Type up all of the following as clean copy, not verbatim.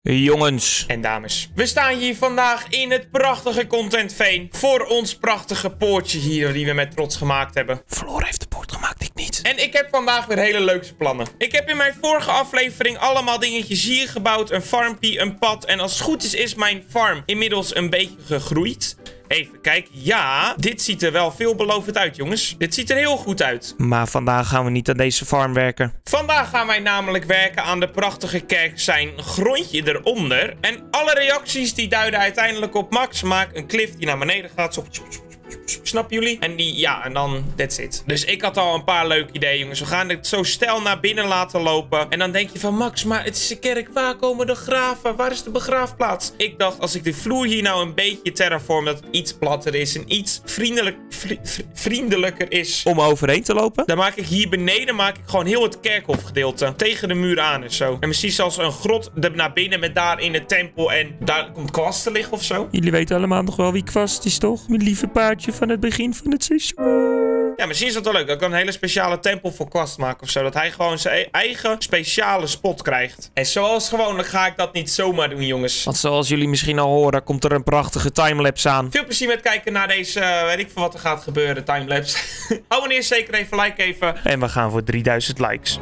Jongens en dames, we staan hier vandaag in het prachtige Content Veen voor ons prachtige poortje hier die we met trots gemaakt hebben. Floor heeft de poort gemaakt, ik niet. En ik heb vandaag weer hele leuke plannen. Ik heb in mijn vorige aflevering allemaal dingetjes hier gebouwd. Een farmpie, een pad. En als het goed is mijn farm inmiddels een beetje gegroeid. Even kijken. Ja, dit ziet er wel veelbelovend uit, jongens. Dit ziet er heel goed uit. Maar vandaag gaan we niet aan deze farm werken. Vandaag gaan wij namelijk werken aan de prachtige kerk zijn grondje eronder. En alle reacties die duiden uiteindelijk op Max. Maak een cliff die naar beneden gaat. Snappen jullie? En die, ja, en dan, that's it. Dus ik had al een paar leuke ideeën, jongens. We gaan het zo stijl naar binnen laten lopen. En dan denk je van, Max, maar het is een kerk. Waar komen de graven? Waar is de begraafplaats? Ik dacht, als ik de vloer hier nou een beetje terraform, dat het iets platter is en iets vriendelijker is Om overheen te lopen? dan maak ik hier beneden gewoon heel het kerkhofgedeelte tegen de muur aan en zo. En misschien zelfs een grot naar binnen met daarin de tempel en daar komt kwast te liggen of zo. Jullie weten allemaal nog wel wie Kwast is, toch? Mijn lieve paardje van het begin van het seizoen. Ja, misschien is dat wel leuk. Dat ik een hele speciale tempel voor kwast maken of zo. Dat hij gewoon zijn eigen speciale spot krijgt. En zoals gewoonlijk ga ik dat niet zomaar doen, jongens. Want zoals jullie misschien al horen, komt er een prachtige timelapse aan. Veel plezier met kijken naar deze, weet ik veel wat er gaat gebeuren, timelapse. Abonneer zeker even, like even. En we gaan voor 3000 likes.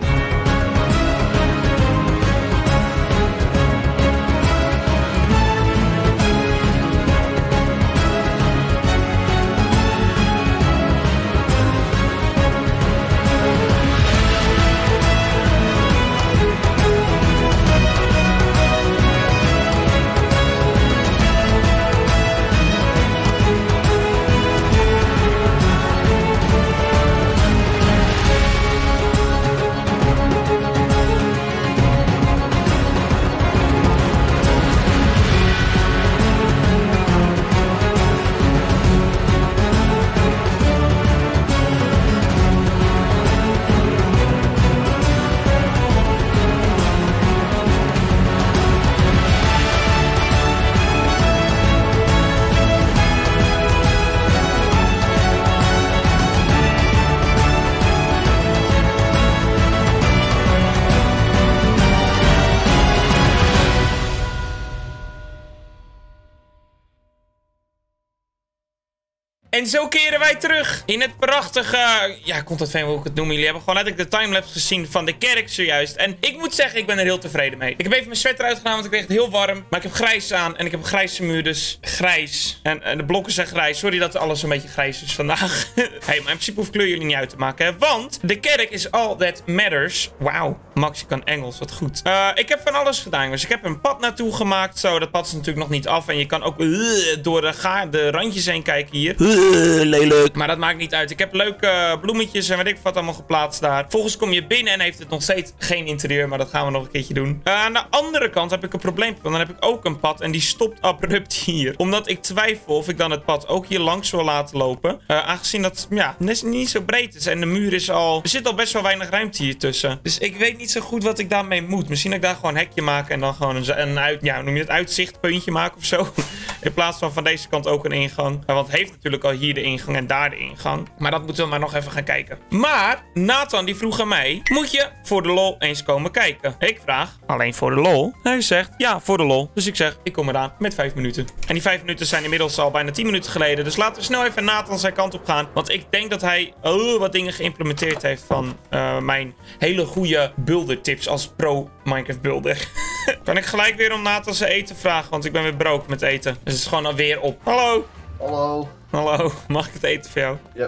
En zo keren wij terug in het prachtige... Ja, Content Veen, hoe ik het noem. Jullie hebben gewoon letterlijk de timelapse gezien van de kerk zojuist. En ik moet zeggen, ik ben er heel tevreden mee. Ik heb even mijn sweater uitgedaan, want ik kreeg het heel warm. Maar ik heb grijs aan en ik heb een grijze muur, dus grijs. En de blokken zijn grijs. Sorry dat alles een beetje grijs is vandaag. Hey, maar in principe hoef kleur jullie niet uit te maken, hè? Want de kerk is all that matters. Wauw, Max, je kan Engels, wat goed. Ik heb van alles gedaan, dus ik heb een pad naartoe gemaakt. Zo, dat pad is natuurlijk nog niet af. En je kan ook door de randjes heen kijken hier. Lelijk. Maar dat maakt niet uit. Ik heb leuke bloemetjes en weet ik wat allemaal geplaatst daar. Vervolgens kom je binnen en heeft het nog steeds geen interieur. Maar dat gaan we nog een keertje doen. Aan de andere kant heb ik een probleem. Want dan heb ik ook een pad en die stopt abrupt hier. Omdat ik twijfel of ik dan het pad ook hier langs wil laten lopen. Aangezien dat, ja, niet zo breed is. En de muur is al... Er zit al best wel weinig ruimte hier tussen. Dus ik weet niet zo goed wat ik daarmee moet. Misschien dat ik daar gewoon een hekje maak en dan gewoon noem je het uitzichtpuntje maken of zo. In plaats van deze kant ook een ingang. Want het heeft natuurlijk al hier de ingang en daar de ingang. Maar dat moeten we maar nog even gaan kijken. Maar Nathan die vroeg aan mij, moet je voor de lol eens komen kijken? Ik vraag, alleen voor de lol? Hij zegt, ja, voor de lol. Dus ik zeg, ik kom eraan met 5 minuten. En die 5 minuten zijn inmiddels al bijna 10 minuten geleden. Dus laten we snel even Nathan zijn kant op gaan. Want ik denk dat hij wat dingen geïmplementeerd heeft van mijn hele goede builder tips als pro Minecraft builder. Kan ik gelijk weer om Nathan zijn eten vragen, want ik ben weer broke met eten. Dus het is gewoon alweer op. Hallo. Hallo. Hallo, mag ik het eten voor jou? Ja.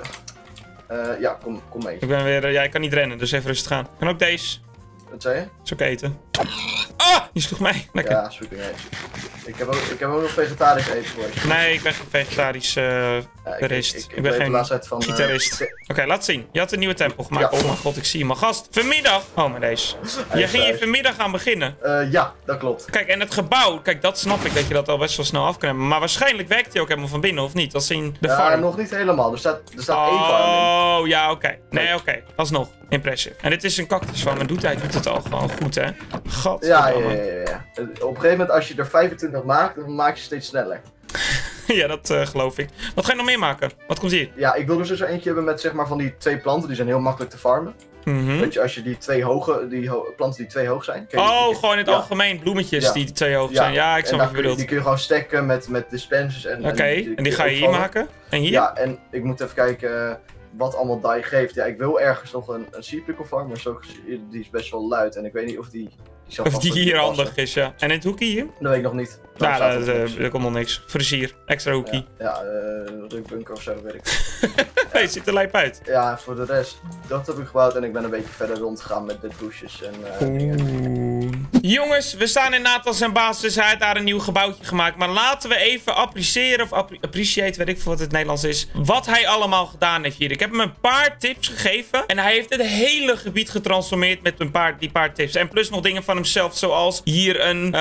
Ja, kom mee. Ik ben weer... ja, ik kan niet rennen, dus even rustig aan. En ook deze. Wat zei je? Is ook eten. Ah! Je sloeg mij. Lekker. Ja, super. Ik heb ook nog vegetarisch eten voor je. Nee, ik ben geen vegetarisch gitarist. Ik ben geen gitarist. Oké, laat zien. Je had een nieuwe tempel gemaakt. Ja. Oh mijn god, ik zie hem al. Gast, vanmiddag... Oh, maar deze. Jij ging hier vanmiddag aan beginnen. Ja, dat klopt. Kijk, en het gebouw... Kijk, dat snap ik dat je dat al best wel snel af kan hebben. Maar waarschijnlijk werkt hij ook helemaal van binnen, of niet? Als in de farm. Ja, nog niet helemaal. Er staat één farm in. Oh, ja, oké. Nee, oké. Alsnog. Impressive. En dit is een cactus van, maar doet het al gewoon goed, hè? God. Ja. Op een gegeven moment, als je er 25 maakt, dan maak je steeds sneller. Ja, dat geloof ik. Wat ga je nog meer maken? Wat komt hier? Ja, ik wil dus eentje hebben met zeg maar van die 2 planten. Die zijn heel makkelijk te farmen. Dat je als je die planten die 2 hoog zijn. Gewoon in het algemeen bloemetjes die 2 hoog zijn. Ja, ik snap wat je bedoelt. Die kun je gewoon stacken met dispensers. Oké, en die ga je hier maken? En hier? Ja, en ik moet even kijken wat allemaal die geeft. Ja, ik wil ergens nog een sea pickle farm, maar die is best wel luid. En ik weet niet of die hier handig is, ja. En in het hoekje hier? Dat weet ik nog niet. Nou, er komt nog niks. Versier. Extra hoekje. Ja, rukbunker of zo, weet ik. Nee, het ziet er lijp uit. Ja, voor de rest, dat heb ik gebouwd en ik ben een beetje verder rondgegaan met de douches en dingen. Jongens, we staan in Nathan zijn baas, dus hij heeft daar een nieuw gebouwtje gemaakt. Maar laten we even appreciëren, of appreciate, weet ik veel wat het Nederlands is, wat hij allemaal gedaan heeft hier. Ik heb hem een paar tips gegeven en hij heeft het hele gebied getransformeerd met die paar tips. En plus nog dingen van hemzelf, zoals hier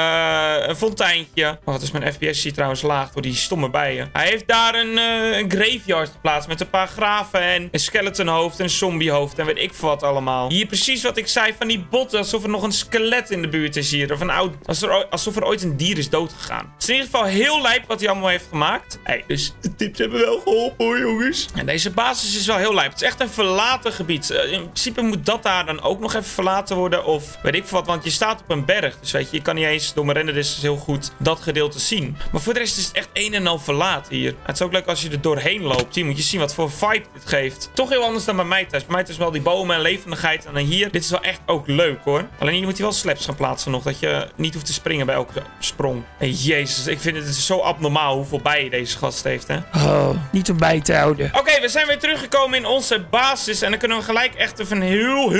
een fonteintje. Oh, wat is mijn FPS hier trouwens laag door die stomme bijen. Hij heeft daar een graveyard geplaatst met een paar graven en een skeletonhoofd en een zombiehoofd en weet ik veel wat allemaal. Hier precies wat ik zei van die botten, alsof er nog een skelet in de buurt is hier. Of alsof er ooit een dier is doodgegaan. Het is in ieder geval heel lijp wat hij allemaal heeft gemaakt. Hey, dus de tips hebben wel geholpen hoor, jongens. En deze basis is wel heel lijp. Het is echt een verlaten gebied. In principe moet dat daar dan ook nog even verlaten worden. Of weet ik veel wat, want je staat op een berg. Dus weet je, je kan niet eens door mijn render is heel goed dat gedeelte zien. Maar voor de rest is het echt een en al verlaten hier. Het is ook leuk als je er doorheen loopt. Hier moet je zien wat voor vibe dit geeft. Toch heel anders dan bij mij thuis. Bij mij thuis wel die bomen en levendigheid. En dan hier, dit is wel echt ook leuk hoor. Alleen hier moet je wel slaps gaan plaatsen nog. Dat je niet hoeft te springen bij elke sprong. En jezus, ik vind het zo abnormaal hoeveel bijen deze gast heeft hè. Oh, niet om bij te houden. Oké, we zijn weer teruggekomen in onze basis. En dan kunnen we gelijk echt even een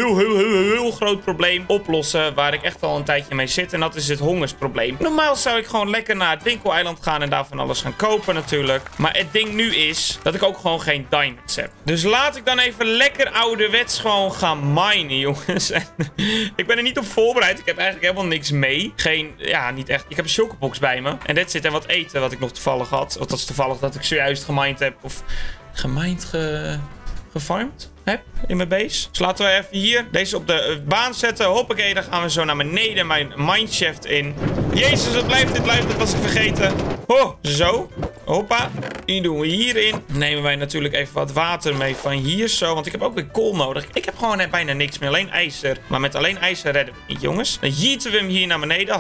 heel groot probleem oplossen. Waar ik echt al een tijdje mee zit. En dat is het hongersprobleem. Normaal zou ik gewoon lekker naar het winkeleiland gaan en daarvan alles gaan kopen natuurlijk. Maar het ding nu is dat ik ook gewoon geen diamonds heb. Dus laat ik dan even lekker ouderwets gewoon gaan minen, jongens. En ik ben er niet op voorbereid. Ik heb eigenlijk helemaal niks mee. Niet echt. Ik heb een chocobox bij me. En dit zit en wat eten wat ik nog toevallig had. Of dat is toevallig dat ik zojuist gemined heb. Of gefarmd heb in mijn base. Dus laten we even hier deze op de baan zetten. Hoppakee, dan gaan we zo naar beneden mijn mineshaft in. Jezus, wat blijft dit? Dat was ik vergeten. Oh, zo. Hoppa. Die doen we hierin. Nemen wij natuurlijk even wat water mee van hier zo. Want ik heb ook weer kool nodig. Ik heb gewoon bijna niks meer. Alleen ijzer. Maar met alleen ijzer redden we het niet, jongens. Dan jieten we hem hier naar beneden.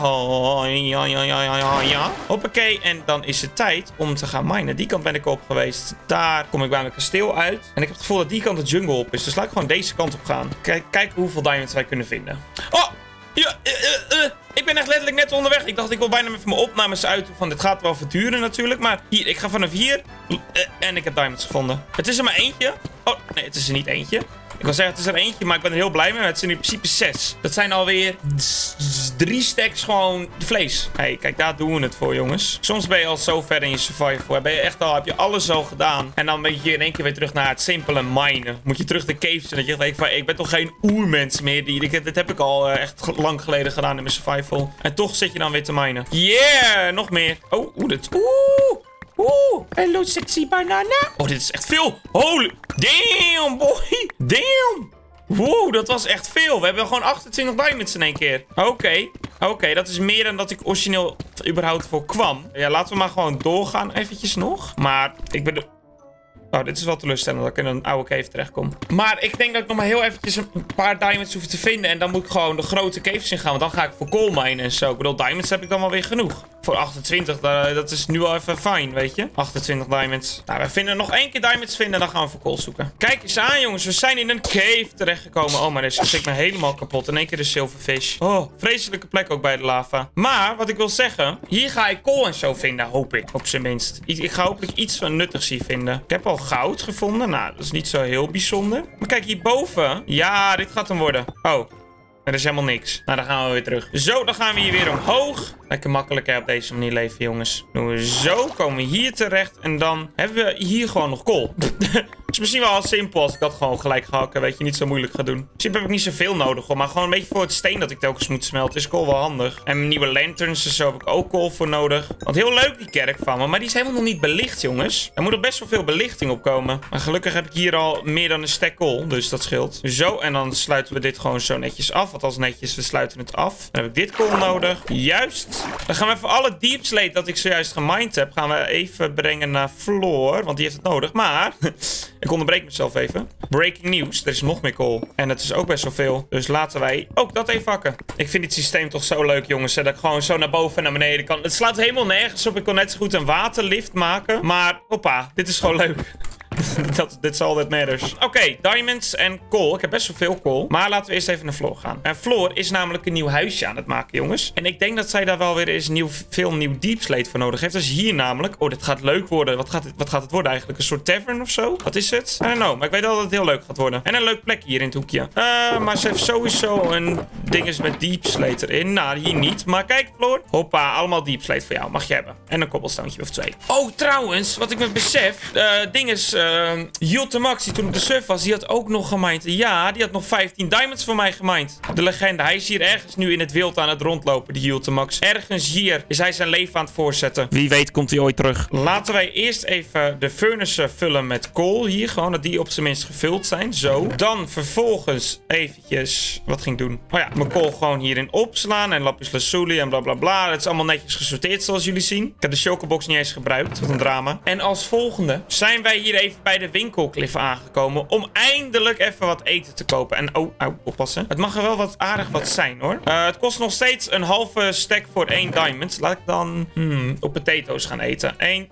Ja. Hoppakee. En dan is het tijd om te gaan minen. Die kant ben ik op geweest. Daar kom ik bij mijn kasteel uit. En ik heb het gevoel dat die kant de jungle op is. Dus laat ik gewoon deze kant op gaan. Kijken hoeveel diamonds wij kunnen vinden. Oh! Ja, ik ben echt letterlijk net onderweg. Ik dacht, ik wil bijna even mijn opnames uit. Van dit gaat wel verduren natuurlijk. Maar hier, ik ga vanaf hier. En ik heb diamonds gevonden. Het is er maar eentje. Oh, nee, het is er niet eentje. Ik wil zeggen, het is er eentje, maar ik ben er heel blij mee. Het zijn in principe 6. Dat zijn alweer 3 stacks gewoon vlees. Hey, kijk, daar doen we het voor, jongens. Soms ben je al zo ver in je survival. Heb je alles al gedaan. En dan ben je in één keer weer terug naar het simpele minen. Moet je terug de caves en dat je denkt van, ik ben toch geen oermens meer. Dit heb ik al echt lang geleden gedaan in mijn survival. En toch zit je dan weer te minen. Yeah, nog meer. Hello sexy banana. Oh, dit is echt veel. Holy. Damn, boy. Damn. Wow, dat was echt veel. We hebben gewoon 28 diamonds in één keer. Oké, dat is meer dan dat ik origineel überhaupt voor kwam. Ja, laten we maar gewoon doorgaan eventjes nog. Maar ik ben Oh, dit is wel teleurstellend dat ik in een oude cave terechtkom. Maar ik denk dat ik nog maar heel eventjes een paar diamonds hoef te vinden. En dan moet ik gewoon de grote caves in gaan. Want dan ga ik voor coal minen en zo. Ik bedoel, diamonds heb ik dan wel weer genoeg. Voor 28, dat is nu wel even fijn, weet je. 28 diamonds. Nou, we vinden nog 1 keer diamonds vinden. Dan gaan we voor coal zoeken. Kijk eens aan, jongens. We zijn in een cave terechtgekomen. Oh, maar deze zit me helemaal kapot. In één keer de silverfish. Oh, vreselijke plek ook bij de lava. Maar, wat ik wil zeggen. Hier ga ik coal en zo vinden, hoop ik. Op zijn minst. Ik ga hopelijk iets van nuttigs hier vinden. Ik heb al goud gevonden. Nou, dat is niet zo heel bijzonder. Maar kijk, hierboven. Ja, dit gaat hem worden. Oh. Er is helemaal niks. Nou, dan gaan we weer terug. Zo, dan gaan we hier weer omhoog. Lekker makkelijk op deze manier leven, jongens. Doen we zo. Komen we hier terecht. En dan hebben we hier gewoon nog kool. Het is misschien wel simpel als ik dat gewoon gelijk ga hakken. Weet je, niet zo moeilijk ga doen. In principe heb ik niet zoveel nodig, hoor. Maar gewoon een beetje voor het steen dat ik telkens moet smelten. Is kool wel handig. En nieuwe lanterns, dus zo heb ik ook kool voor nodig. Want heel leuk die kerk van me. Maar die is helemaal nog niet belicht, jongens. Er moet er best wel veel belichting op komen. Maar gelukkig heb ik hier al meer dan een stack kool. Dus dat scheelt. Zo, en dan sluiten we dit gewoon zo netjes af. Wat als netjes, we sluiten het af. Dan heb ik dit kool nodig. Juist. Dan gaan we even alle deep slate dat ik zojuist gemined heb, gaan we even brengen naar Floor. Want die heeft het nodig. Maar Ik onderbreek mezelf even. Breaking news. Er is nog meer kool. En dat is ook best wel veel. Dus laten wij ook dat even hakken. Ik vind dit systeem toch zo leuk, jongens. Dat ik gewoon zo naar boven en naar beneden kan. Het slaat helemaal nergens op. Ik kon net zo goed een waterlift maken. Maar, hoppa. Dit is gewoon leuk. Dit is all that matters. Oké, diamonds en kool. Ik heb best wel veel kool. Maar laten we eerst even naar Floor gaan. En Floor is namelijk een nieuw huisje aan het maken, jongens. En ik denk dat zij daar wel weer eens veel nieuw deep slate voor nodig heeft. Dat is hier namelijk. Oh, dit gaat leuk worden. Wat gaat het worden eigenlijk? Een soort tavern of zo? Wat is het? I don't know. Maar ik weet wel dat het heel leuk gaat worden. En een leuk plekje hier in het hoekje. Maar ze heeft sowieso een dinges met deep slate erin. Nou, hier niet. Maar kijk, Floor. Hoppa, allemaal deep slate voor jou. Mag je hebben. En een cobblestone of 2. Oh, trouwens, wat ik me besef. Dinges... Ultimax, die toen op de surf was, die had ook nog gemined. Ja, die had nog 15 diamonds voor mij gemined. De legende. Hij is hier ergens nu in het wild aan het rondlopen, die Ultimax. Ergens hier is hij zijn leven aan het voortzetten. Wie weet komt hij ooit terug. Laten wij eerst even de furnace vullen met kool hier. Gewoon dat die op zijn minst gevuld zijn. Zo. Dan vervolgens eventjes... Wat ging ik doen? Oh ja, mijn kool gewoon hierin opslaan. En lapis lazuli en blablabla. Bla bla. Het is allemaal netjes gesorteerd zoals jullie zien. Ik heb de chocobox niet eens gebruikt. Wat een drama. En als volgende zijn wij hier even bij de winkelklif aangekomen om eindelijk even wat eten te kopen. En oh, oppassen. Het mag er wel wat aardig wat zijn, hoor. Het kost nog steeds een halve stack voor 1 diamond. Laat ik dan op potatoes gaan eten.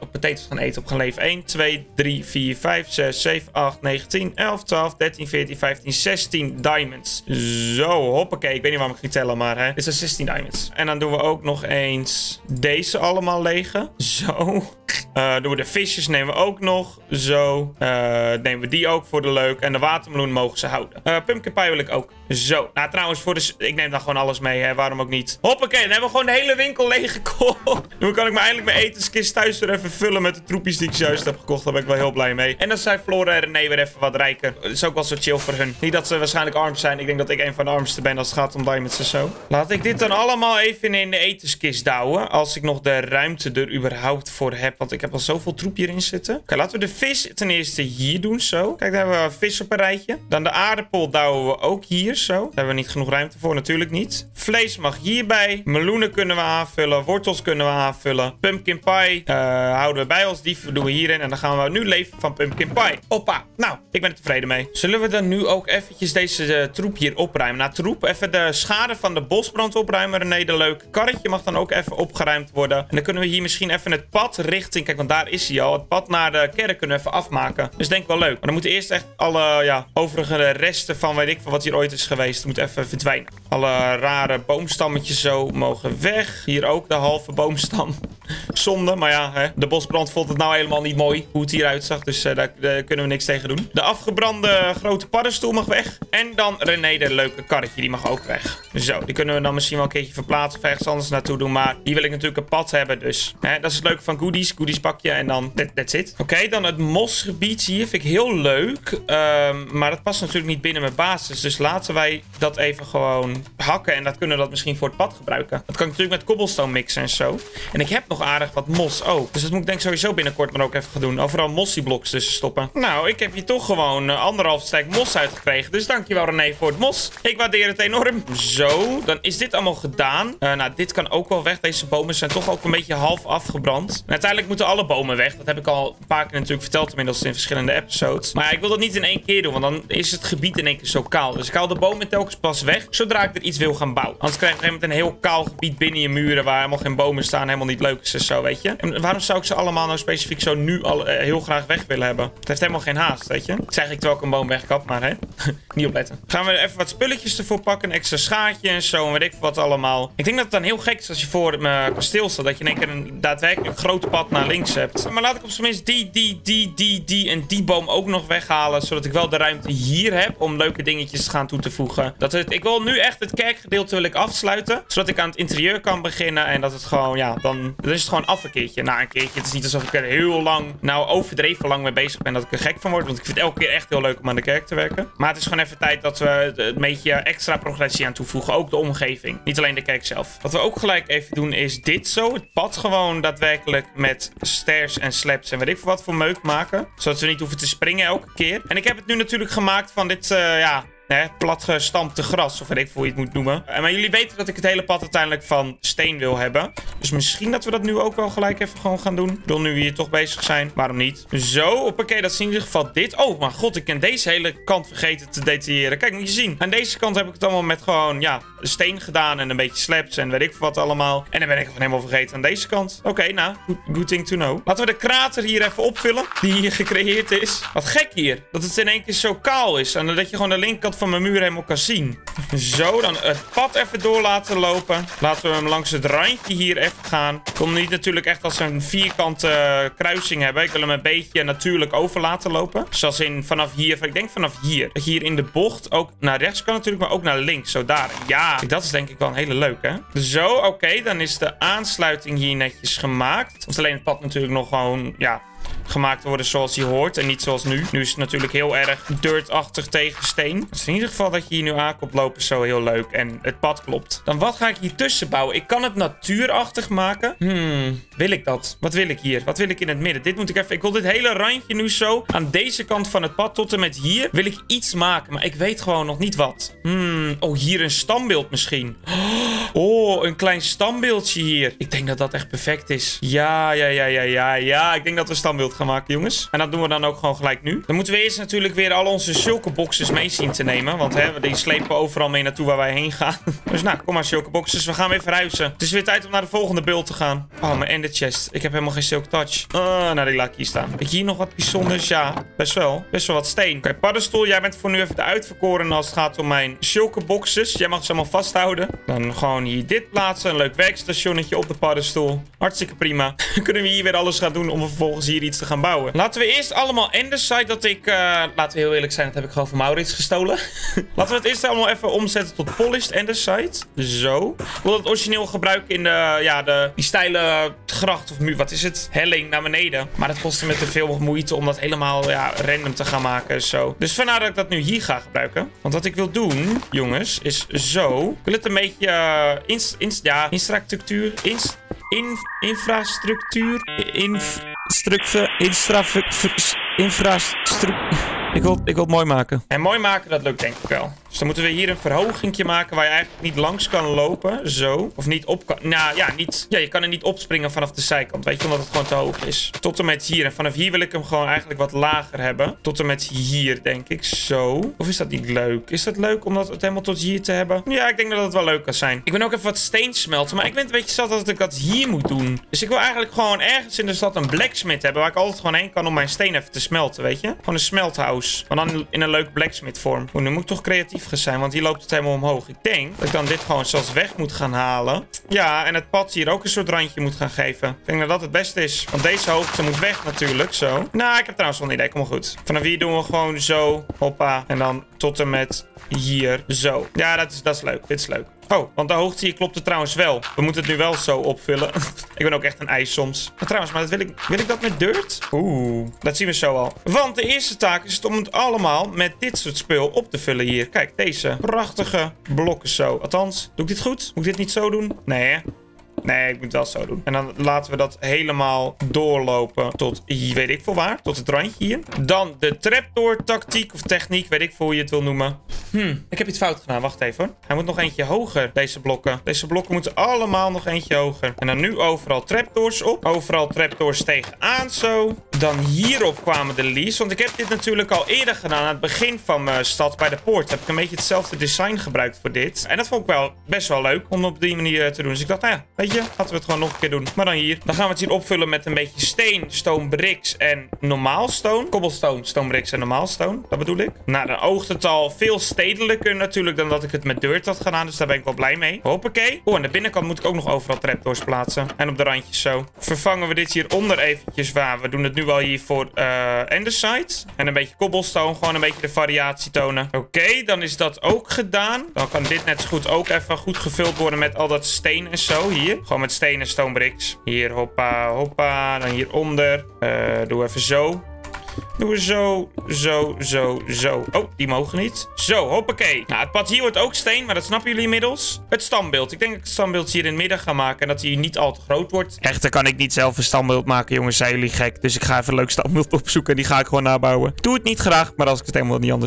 Op gaan leven. 1, 2, 3, 4, 5, 6, 7, 8, 9, 10, 11, 12, 13, 14, 15, 16 diamonds. Zo, hoppakee. Ik weet niet waarom ik ging tellen, maar hè. Dit zijn 16 diamonds. En dan doen we ook nog eens deze allemaal legen. Zo. Doen we de visjes, nemen we ook nog. Zo. Nemen we die ook voor de leuk. En de watermeloen mogen ze houden. Pumpkin pie wil ik ook. Zo. Nou, trouwens, ik neem dan gewoon alles mee, hè. Waarom ook niet? Hoppakee, dan hebben we gewoon de hele winkel leeggekocht. Nu kan ik me eindelijk mijn etenskist thuis weer even vullen met de troepjes die ik juist heb gekocht. Daar ben ik wel heel blij mee. En dan zijn Flora en René weer even wat rijker. Dat is ook wel zo chill voor hun. Niet dat ze waarschijnlijk arm zijn. Ik denk dat ik een van de armsten ben als het gaat om diamonds en zo. Laat ik dit dan allemaal even in de etenskist douwen. Als ik nog de ruimte er überhaupt voor heb. Want ik heb al zoveel troep hierin zitten. Oké, laten we de vis ten eerste hier doen, zo. Kijk, daar hebben we vis op een rijtje. Dan de aardappel douwen we ook hier, zo. Daar hebben we niet genoeg ruimte voor, natuurlijk niet. Vlees mag hierbij. Meloenen kunnen we aanvullen. Wortels kunnen we aanvullen. Pumpkin pie houden we bij ons. Die doen we hierin. En dan gaan we nu leven van pumpkin pie. Hoppa. Nou, ik ben er tevreden mee. Zullen we dan nu ook eventjes deze troep hier opruimen? Nou, troep, even de schade van de bosbrand opruimen. René, de leuke karretje mag dan ook even opgeruimd worden. En dan kunnen we hier misschien even het pad richting... Kijk, want daar is hij al. Het pad naar de kerk kunnen we even afmaken. Dus denk wel leuk. Maar dan moeten eerst echt alle overige resten van weet ik veel wat hier ooit is geweest. Moet even verdwijnen. Alle rare boomstammetjes zo mogen weg. Hier ook de halve boomstam. Zonde, maar ja, hè. De bosbrand vond het nou helemaal niet mooi hoe het hieruit zag. Dus daar kunnen we niks tegen doen. De afgebrande grote paddenstoel mag weg. En dan René, de leuke karretje, die mag ook weg. Zo, die kunnen we dan misschien wel een keertje verplaatsen of ergens anders naartoe doen. Maar hier wil ik natuurlijk een pad hebben, dus hè, dat is het leuke van goodies. Goodies pakje en dan that's it. Oké, dan het mosgebied hier vind ik heel leuk. Maar dat past natuurlijk niet binnen mijn basis. Dus laten wij dat even gewoon hakken. En dat kunnen we dat misschien voor het pad gebruiken. Dat kan ik natuurlijk met cobblestone mixen en zo. En ik heb nog aardig wat mos ook. Dus dat moet ik denk sowieso binnenkort maar ook even gaan doen. Overal mossieblocks tussen stoppen. Nou, ik heb hier toch gewoon 1,5 stack mos uitgekregen. Dus dankjewel René voor het mos. Ik waardeer het enorm. Zo, dan is dit allemaal gedaan. Nou, dit kan ook wel weg. Deze bomen zijn toch ook een beetje half afgebrand. En uiteindelijk moeten alle bomen weg. Dat heb ik al een paar keer natuurlijk verteld. Inmiddels in verschillende episodes. Maar ja, ik wil dat niet in één keer doen. Want dan is het gebied in één keer zo kaal. Dus ik haal de bomen telkens pas weg. Zodra ik er iets wil gaan bouwen. Anders krijg je een heel kaal gebied binnen je muren. Waar helemaal geen bomen staan. Helemaal niet leuk is en zo, weet je. En waarom zou ik ze allemaal nou specifiek zo nu al heel graag weg willen hebben? Het heeft helemaal geen haast, weet je. Ik zeg ik terwijl ik een boom wegkap, maar hè. Niet opletten. Gaan we even wat spulletjes ervoor pakken. Een extra schaartje en zo. En weet ik wat allemaal. Ik denk dat het dan heel gek is als je voor mijn kasteel staat. Dat je in één keer een daadwerkelijk groot pad naar links hebt. Maar laat ik op zijn minst die en die boom ook nog weghalen. Zodat ik wel de ruimte hier heb om leuke dingetjes te gaan toe te voegen. Ik wil nu echt het kerkgedeelte wil ik afsluiten. Zodat ik aan het interieur kan beginnen. En dat het gewoon, ja, dan is het gewoon af een keertje. Nou, een keertje. Het is niet alsof ik er heel lang, nou overdreven lang mee bezig ben. Dat ik er gek van word. Want ik vind het elke keer echt heel leuk om aan de kerk te werken. Maar het is gewoon even tijd dat we een beetje extra progressie aan toevoegen. Ook de omgeving. Niet alleen de kerk zelf. Wat we ook gelijk even doen is dit zo. Het pad gewoon daadwerkelijk met stairs en slabs en weet ik veel wat voor meuk maken. Zodat we niet hoeven te springen elke keer. En ik heb het nu natuurlijk gemaakt van dit, platgestampte gras. Of weet ik hoe je het moet noemen. Maar jullie weten dat ik het hele pad uiteindelijk van steen wil hebben. Dus misschien dat we dat nu ook wel gelijk even gewoon gaan doen. Ik bedoel, nu we hier toch bezig zijn. Waarom niet? Zo, hoppakee, dat is in ieder geval dit. Oh, mijn god, ik kan deze hele kant vergeten te detailleren. Kijk, moet je zien. Aan deze kant heb ik het allemaal met gewoon, ja, steen gedaan en een beetje slabs en weet ik wat allemaal. En dan ben ik gewoon helemaal vergeten aan deze kant. Oké, nou, good thing to know. Laten we de krater hier even opvullen, die hier gecreëerd is. Wat gek hier, dat het in één keer zo kaal is en dat je gewoon de linkerkant van mijn muur helemaal kan zien. Zo, dan het pad even door laten lopen. Laten we hem langs het randje hier even gaan. Ik wil hem niet natuurlijk echt als een vierkante kruising hebben. Ik wil hem een beetje natuurlijk over laten lopen. Zoals in vanaf hier, ik denk vanaf hier. Dat je hier in de bocht ook naar rechts kan natuurlijk, maar ook naar links. Zo daar. Ja, dat is denk ik wel een hele leuke. Zo, oké, dan is de aansluiting hier netjes gemaakt. Of alleen het pad natuurlijk nog gewoon, ja, gemaakt worden zoals hij hoort en niet zoals nu. Nu is het natuurlijk heel erg dirtachtig tegen steen. Het is in ieder geval dat je hier nu aan komt lopen zo heel leuk en het pad klopt. Dan wat ga ik hier tussen bouwen? Ik kan het natuurachtig maken. Wil ik dat? Wat wil ik hier? Wat wil ik in het midden? Dit moet ik even... Ik wil dit hele randje nu zo aan deze kant van het pad tot en met hier wil ik iets maken, maar ik weet gewoon nog niet wat. Oh, hier een standbeeld misschien. Oh, een klein standbeeldje hier. Ik denk dat dat echt perfect is. Ja. Ik denk dat we een standbeeld gaan maken, jongens. En dat doen we dan ook gewoon gelijk nu. Dan moeten we eerst natuurlijk weer al onze shulkerboxes mee zien te nemen. Want die slepen we overal mee naartoe waar wij heen gaan. Dus nou, kom maar shulkerboxes. We gaan weer verhuizen. Het is weer tijd om naar de volgende beeld te gaan. Oh, mijn ender chest. Ik heb helemaal geen silk touch. Nou, die laat ik hier staan. Heb ik hier nog wat bijzonders? Ja, best wel. Best wel wat steen. Oké, paddenstoel. Jij bent voor nu even de uitverkoren als het gaat om mijn shulkerboxes. Jij mag ze allemaal vasthouden. Dan gewoon hier dit plaatsen. Een leuk werkstationnetje op de paddenstoel. Hartstikke prima. Kunnen we hier weer alles gaan doen om vervolgens hier iets te gaan bouwen. Laten we eerst allemaal endersite dat ik... laten we heel eerlijk zijn, dat heb ik gewoon van Maurits gestolen. Laten we het eerst allemaal even omzetten tot polished endersite. Zo. Ik wil het origineel gebruiken in die steile gracht of muur. Wat is het? Helling naar beneden. Maar dat kostte me te veel moeite om dat helemaal random te gaan maken. Zo. Dus vandaar dat ik dat nu hier ga gebruiken. Want wat ik wil doen, jongens, is zo. Ik wil het een beetje infrastructuur. Ik wil het mooi maken. En mooi maken, dat lukt denk ik wel. Dus dan moeten we hier een verhogingje maken waar je eigenlijk niet langs kan lopen. Zo. Of niet op kan... Nou ja, niet... Ja, je kan er niet opspringen vanaf de zijkant. Weet je, omdat het gewoon te hoog is. Tot en met hier. En vanaf hier wil ik hem gewoon eigenlijk wat lager hebben. Tot en met hier, denk ik. Zo. Of is dat niet leuk? Is dat leuk om dat het helemaal tot hier te hebben? Ja, ik denk dat het wel leuk kan zijn. Ik ben ook even wat steen smelten. Maar ik ben een beetje zat dat ik dat hier moet doen. Dus ik wil eigenlijk gewoon ergens in de stad een blacksmith hebben. Waar ik altijd gewoon heen kan om mijn steen even te smelten, weet je? Gewoon een smelthouse. Maar dan in een leuk blacksmith vorm. Nu moet ik toch creatief gaan zijn, want hier loopt het helemaal omhoog. Ik denk dat ik dan dit gewoon zelfs weg moet gaan halen. Ja, en het pad hier ook een soort randje moet gaan geven. Ik denk dat dat het beste is. Want deze hoogte moet weg natuurlijk, zo. Nou, ik heb trouwens wel een idee. Kom maar goed. Vanaf hier doen we gewoon zo. Hoppa. En dan tot en met hier. Zo. Ja, dat is leuk. Dit is leuk. Oh, want de hoogte hier klopt het trouwens wel. We moeten het nu wel zo opvullen. Ik ben ook echt een ijs soms. Maar trouwens, dat wil ik dat met dirt? Oeh, dat zien we zo al. Want de eerste taak is het om het allemaal met dit soort spul op te vullen hier. Kijk, deze prachtige blokken zo. Althans, doe ik dit goed? Moet ik dit niet zo doen? Nee, hè? Nee, ik moet het wel zo doen. En dan laten we dat helemaal doorlopen tot, weet ik veel waar, tot het randje hier. Dan de trapdoor tactiek of techniek, weet ik veel hoe je het wil noemen. Ik heb iets fout gedaan. Wacht even hoor. Hij moet nog eentje hoger, deze blokken. Deze blokken moeten allemaal nog eentje hoger. En dan nu overal trapdoors op. Overal trapdoors tegenaan zo. Dan hierop kwamen de leaves. Want ik heb dit natuurlijk al eerder gedaan aan het begin van mijn stad bij de poort. Heb ik een beetje hetzelfde design gebruikt voor dit. En dat vond ik wel best wel leuk om op die manier te doen. Dus ik dacht, nou ja, weet je, laten we het gewoon nog een keer doen. Maar dan hier. Dan gaan we het hier opvullen met een beetje steen, stone bricks en normaal stone. Cobblestone, stone bricks en normaal stone. Dat bedoel ik. Nou, dan oogt het al veel stedelijker natuurlijk dan dat ik het met dirt had gedaan. Dus daar ben ik wel blij mee. Hoppakee. Oh, aan de binnenkant moet ik ook nog overal trapdoors plaatsen. En op de randjes zo. Vervangen we dit hieronder eventjes waar. We doen het nu wel hier voor andesite. En een beetje cobblestone. Gewoon een beetje de variatie tonen. Oké, dan is dat ook gedaan. Dan kan dit net zo goed ook even goed gevuld worden met al dat steen en zo. Hier. Gewoon met steen en stone bricks. Hier, hoppa, hoppa. Dan hieronder. Doe even zo. Doen we zo. Oh, die mogen niet. Zo, hoppakee. Nou, het pad hier wordt ook steen, maar dat snappen jullie inmiddels. Het standbeeld. Ik denk dat ik het standbeeld hier in het midden ga maken en dat hij niet al te groot wordt. Echter kan ik niet zelf een standbeeld maken, jongens. Zijn jullie gek? Dus ik ga even een leuk standbeeld opzoeken en die ga ik gewoon nabouwen. Doe het niet graag, maar als ik het helemaal niet anders kan.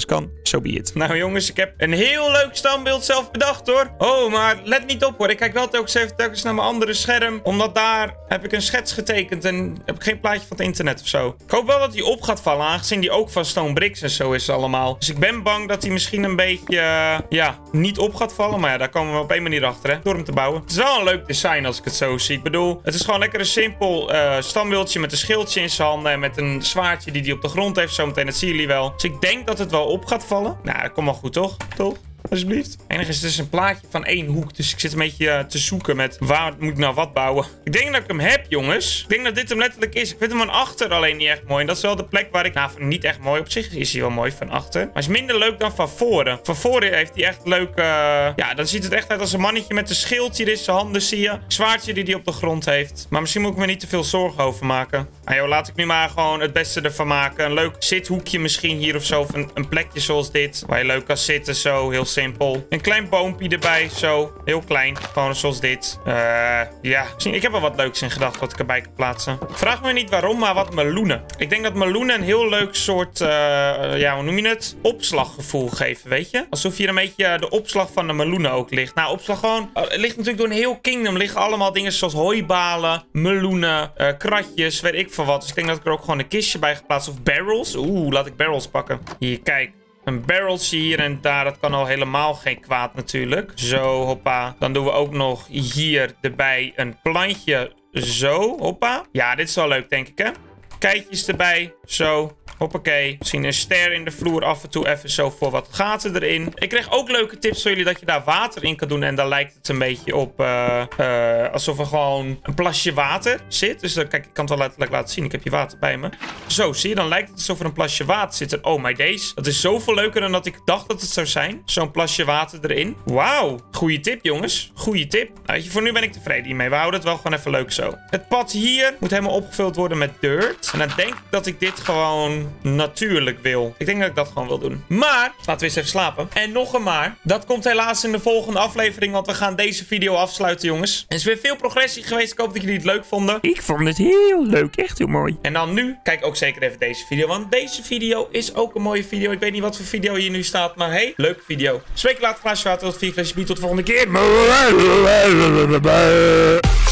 so be it. Nou jongens, ik heb een heel leuk standbeeld zelf bedacht hoor. Oh, maar let niet op hoor. Ik kijk wel telkens naar mijn andere scherm. Omdat daar heb ik een schets getekend en heb ik geen plaatje van het internet of zo. Ik hoop wel dat hij op gaat vallen, aangezien die ook van stone bricks en zo is allemaal. Dus ik ben bang dat hij misschien een beetje, ja, niet op gaat vallen. Maar ja, daar komen we op één manier achter, hè. Door hem te bouwen. Het is wel een leuk design als ik het zo zie. Ik bedoel, het is gewoon lekker een simpel standbeeldje met een schildje in zijn handen. En met een zwaardje die hij op de grond heeft. Zometeen, dat zien jullie wel. Dus ik denk dat het wel op gaat vallen. Nou, dat komt wel goed, toch? Toch? Alsjeblieft. Enige is dus een plaatje van één hoek. Dus ik zit een beetje te zoeken met waar moet ik nou wat bouwen. Ik denk dat ik hem heb, jongens. Ik denk dat dit hem letterlijk is. Ik vind hem van achter alleen niet echt mooi. En dat is wel de plek waar ik... Nou, niet echt mooi. Op zich is hij wel mooi van achter. Maar is minder leuk dan van voren. Van voren heeft hij echt leuk... Ja, dan ziet het echt uit als een mannetje met een schildje in zijn handen, zie je. Zwaardje die hij op de grond heeft. Maar misschien moet ik me niet te veel zorgen over maken. Nou joh, laat ik nu maar gewoon het beste ervan maken. Een leuk zithoekje misschien hier of zo. Of een plekje zoals dit. Waar je leuk kan zitten, zo. Heel simpel. Een klein boompje erbij, zo. Heel klein. Gewoon zoals dit. Ja. Ik heb wel wat leuks in gedachten wat ik erbij kan plaatsen. Vraag me niet waarom, maar wat meloenen. Ik denk dat meloenen een heel leuk soort, ja, hoe noem je het? Opslaggevoel geven, weet je? Alsof hier een beetje de opslag van de meloenen ook ligt. Nou, opslag gewoon... Het ligt natuurlijk door een heel kingdom. Liggen allemaal dingen zoals hooibalen, meloenen, kratjes, weet ik veel wat. Dus ik denk dat ik er ook gewoon een kistje bij ga plaatsen. Of barrels. Oeh, laat ik barrels pakken. Hier, kijk. Een barreltje hier en daar, dat kan al helemaal geen kwaad natuurlijk. Zo, hoppa. Dan doen we ook nog hier erbij een plantje. Zo, hoppa. Ja, dit is wel leuk, denk ik, hè? Keitjes erbij, zo. Hoppakee. Misschien een ster in de vloer af en toe even zo voor wat gaten erin. Ik kreeg ook leuke tips voor jullie dat je daar water in kan doen. En dan lijkt het een beetje op alsof er gewoon een plasje water zit. Dus kijk, ik kan het wel letterlijk laten zien. Ik heb hier water bij me. Zo, zie je? Dan lijkt het alsof er een plasje water zit. En oh my days. Dat is zoveel leuker dan dat ik dacht dat het zou zijn. Zo'n plasje water erin. Wauw. Goeie tip, jongens. Goeie tip. Nou, weet je, voor nu ben ik tevreden hiermee. We houden het wel gewoon even leuk zo. Het pad hier moet helemaal opgevuld worden met dirt. En dan denk ik dat ik dit gewoon natuurlijk wil. Ik denk dat ik dat gewoon wil doen. Maar, laten we eens even slapen. En nog een maar. Dat komt helaas in de volgende aflevering, want we gaan deze video afsluiten, jongens. Er is weer veel progressie geweest. Ik hoop dat jullie het leuk vonden. Ik vond het heel leuk. Echt heel mooi. En dan nu, kijk ook zeker even deze video, want deze video is ook een mooie video. Ik weet niet wat voor video hier nu staat, maar hey, leuke video. Spreek later, glaasje water, tot 4 flesjes bier. Tot de volgende keer.